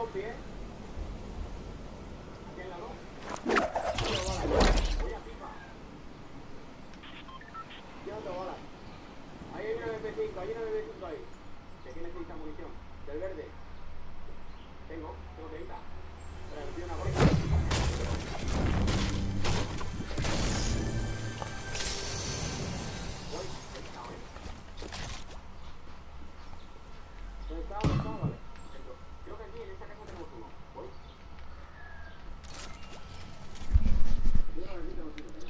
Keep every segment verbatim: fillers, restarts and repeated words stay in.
compi, ¿eh? Aquí al lado. Voy a pipa. Yo no te bolas. Ahí hay una B P cinco, hay una B P cinco ahí. ¿De quién necesita munición? Del verde. Tengo, tengo treinta. Pero me pido una bolsa. Voy, he estado, ¿eh? ¿Dónde está? ¿Dónde está? Vale. Creo que aquí en esta casa tenemos uno. Voy. Yo creo que aquí tenemos uno.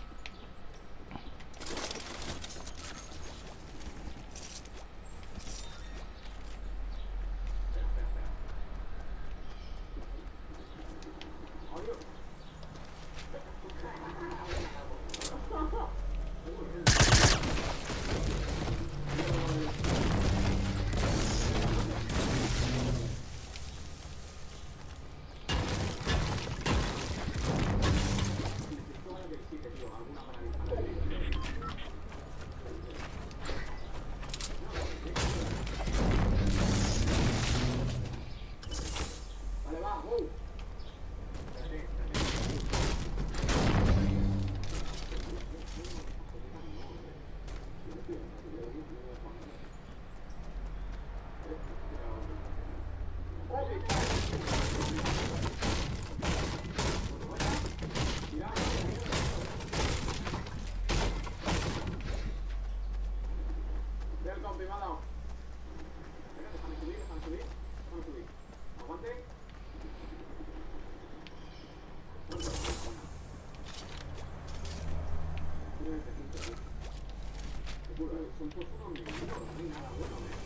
Son por unos minutos, no hay nada bueno, ¿eh?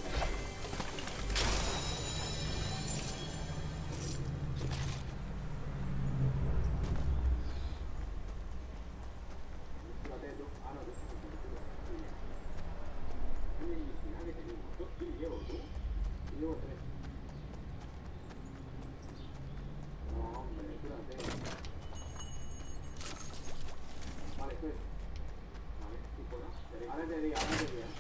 Fíjate, yo, ah, no, yo estoy con cobertura. Muy bien. Y final que tenemos dos kills llevo, tú. Y llevo tres. No, hombre, espérate. Vale, estoy. Vale, tú fuera. Ahora te digo, ahora te digo.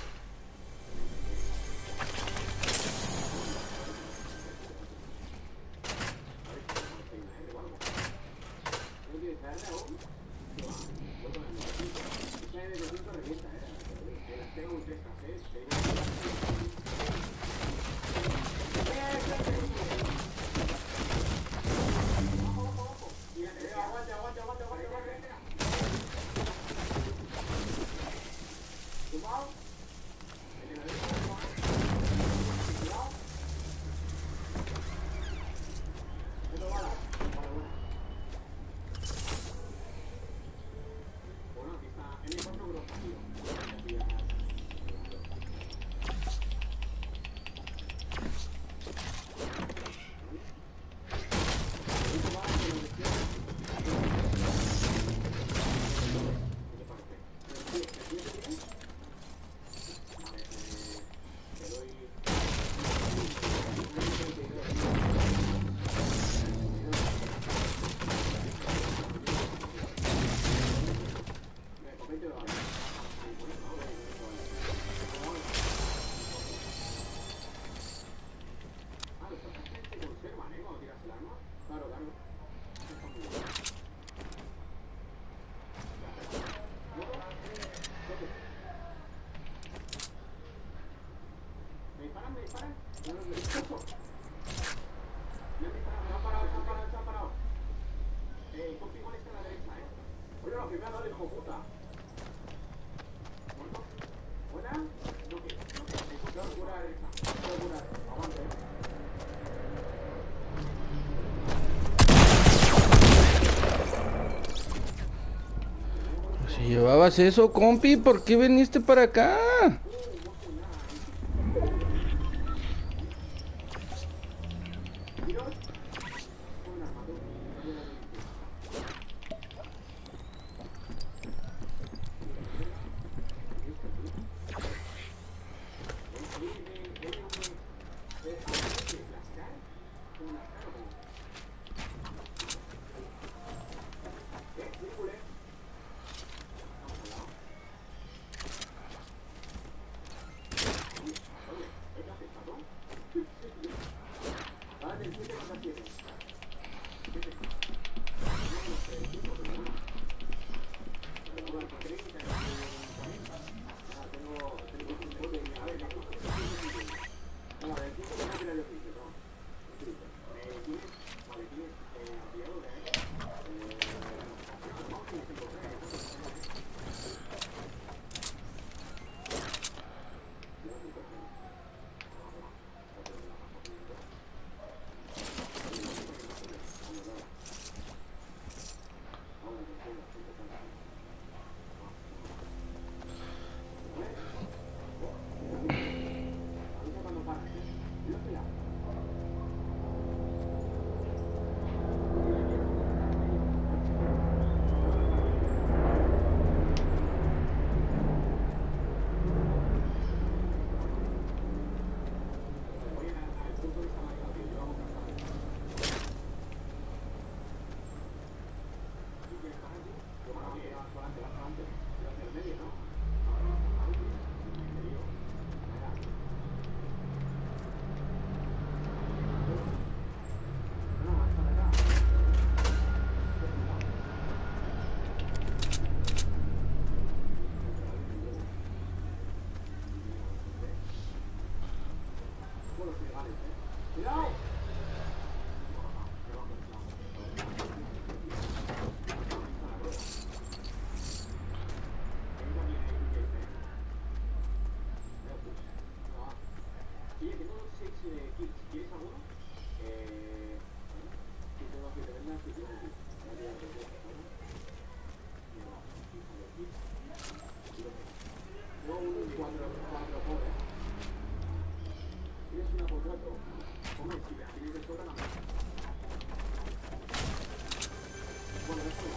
¿No quieres traerme aún? No, voy con el novecientos. Esa de novecientos revienta, eh. Que las tengo muy frescas, eh. Ojo, ojo, ojo. Mírate, aguante, aguante, aguante, aguante, aguante. ¿Tumbado? El de la derecha, tumbado. Cuidado. Esto bala. Vale, bueno. Bueno, aquí está. M cuatro creo que está, tío. Si llevabas eso, compi, ¿por qué viniste para acá? toca nada más. Bueno, eso no.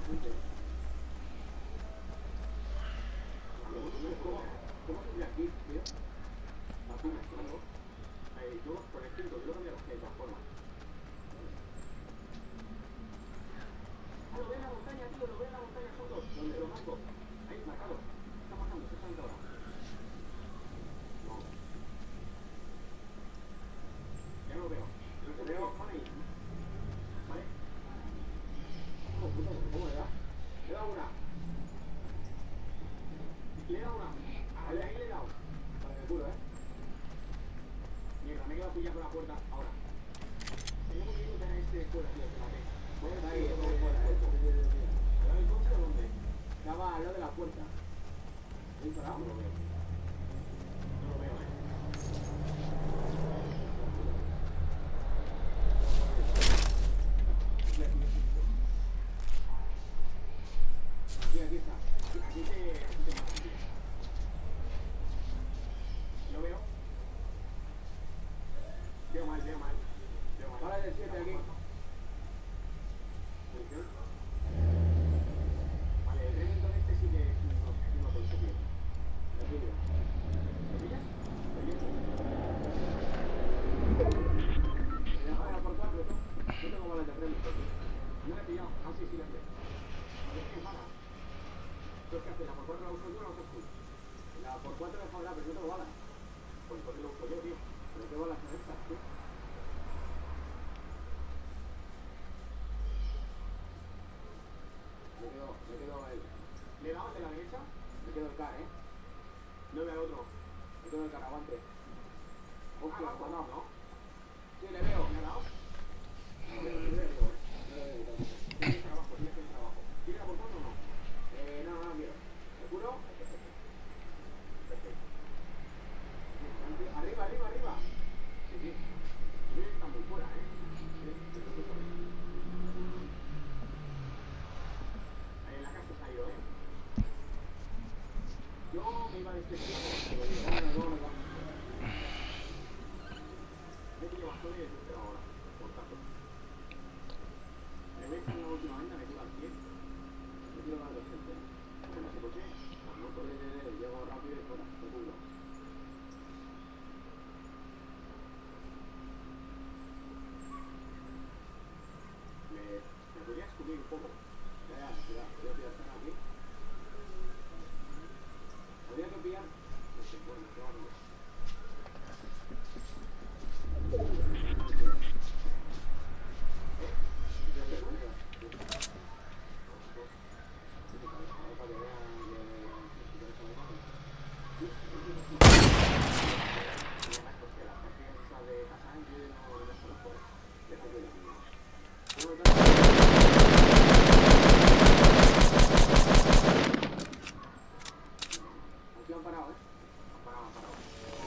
¿Cómo se aquí, tío? Aquí, ¿no? Ahí, yo con el cinco, yo lo cambié de todas formas. Ah, lo ve en la montaña, tío, lo ve en la montaña, fondo. Donde lo marco. Ahí, marcado. Está marcando, se está viendo ahora. No. Ya no lo veo. Lo veo, pone ahí. ¿Vale? ¿Cómo, puto? ¿Cómo le da? Le da una. Le da una. Ahí, ahí le he dado. Para el culo, ¿eh? Mierda, me he quedado pillado con la puerta ahora. Tengo muy bien que tener este fuera, tío, que la ve. Voy a ahí, voy a fuera, ¿eh? ¿Al lado del coche o dónde? Estaba al lado de la puerta. ¿Estoy parado? No lo veo. No lo veo, ¿eh? Aquí, aquí está. Aquí, aquí te, aquí te matan, tío. Lo veo. Veo mal, veo mal. Veo mal. Ahora del siete aquí. Posición. Vale, el Remington este sí que es uno, uno con su pie. Lo pillo. ¿Lo pillas? ¿Lo pillas? Me deja de por cuatro, ¿no? No tengo balas de Remington, tío. No la he pillado. Ah, sí, sí, la he pillado. A ver qué balas. ¿Qué haces? ¿La por cuatro la uso yo o la usas tú? La por cuatro la he dejado, pero no tengo balas. Pues entonces lo uso yo, tío. Pero qué balas son estas, tío. Me quedo, me quedo el... ¿Le he dado el de la derecha? Me quedo el car, ¿eh? No me al otro. Me quedo el caravante. Hostia, ¿me ha dado, no? Sí, le veo. ¿Me ha dado? No, no, no le veo, ¿eh? No le veo. Tiene trabajo, tiene que trabajo. ¿Tiene la por cuatro o no? Eh, no, no, mira. ¿Seguro? Perfecto. Perfecto. Arriba, arriba, arriba. Sí, sí. Está muy fuera, ¿eh? Sí, sí, sí, sí. Ahí en la casa se ha ido, ¿eh? Yo me iba a despedir. No, no, no, no. Me pillo bastón y desespero ahora. Por tanto. Me voy a echar la última venta, me quedo al pie. Me quiero dar dos gente. Con ese coche, con motor de llego rápido y fuera. Me cuido. Me, me podría escupir un poco. Ya, ya, cuidado, voy a pillar aquí. Habría que pillar. No sé, bueno, claro. Aquí han parado, ¿eh? Han parado, han parado.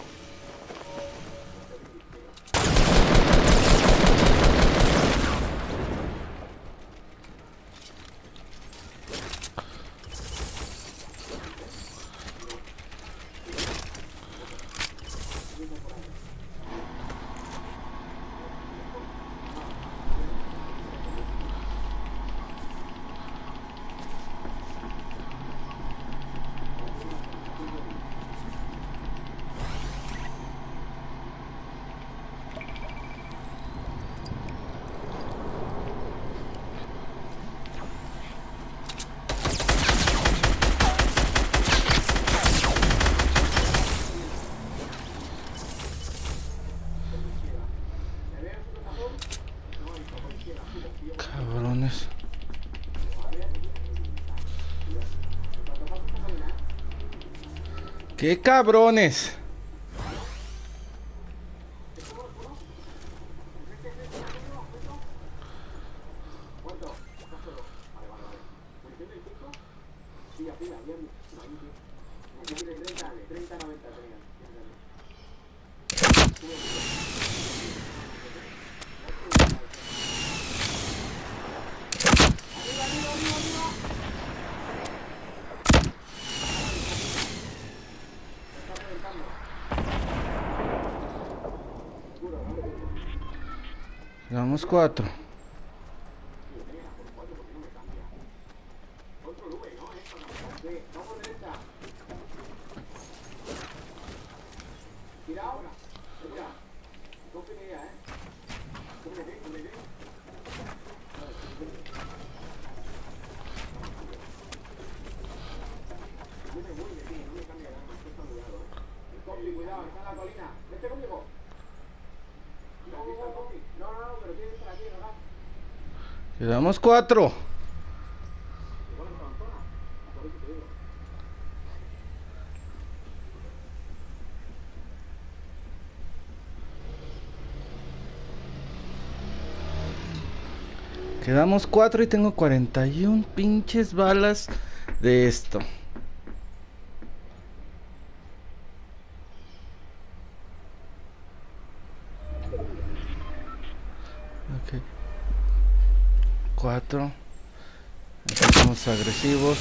Cabrones. ¡Qué cabrones! Llevamos cuatro. Quedamos cuatro. Quedamos cuatro y tengo cuarenta y un pinches balas de esto. Ok. Cuatro. Estamos agresivos.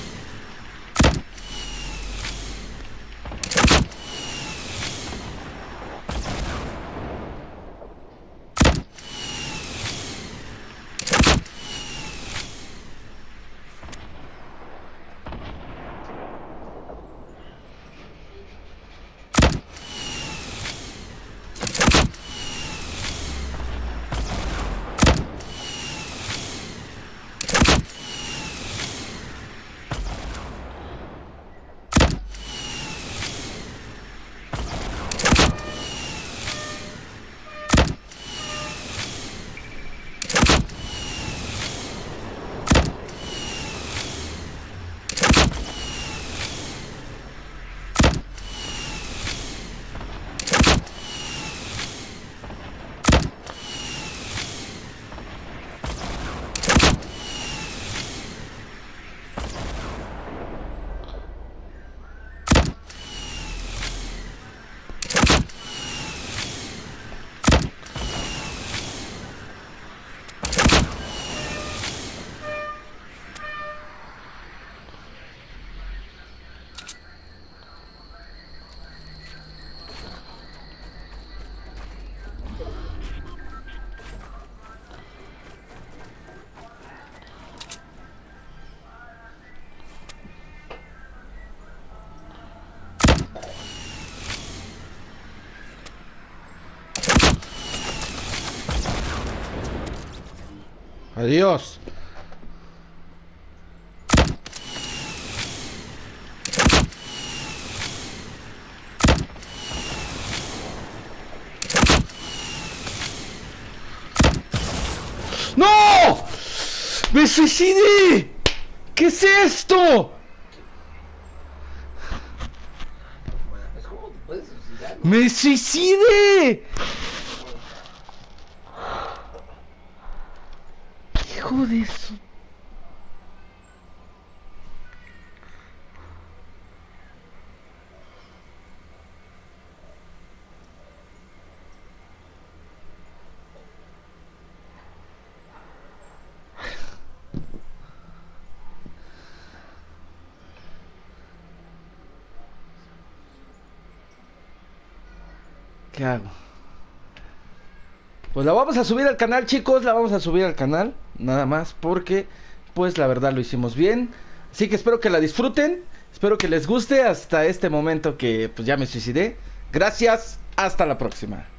Adiós. ¡No! ¡Me suicidé! ¿Qué es esto? ¿Cómo te puedes suicidar? ¡Me suicidé! Hijo de su... ¿Qué hago? Pues la vamos a subir al canal, chicos, la vamos a subir al canal, nada más, porque pues la verdad lo hicimos bien. Así que espero que la disfruten, espero que les guste hasta este momento que pues ya me suicidé. Gracias, hasta la próxima.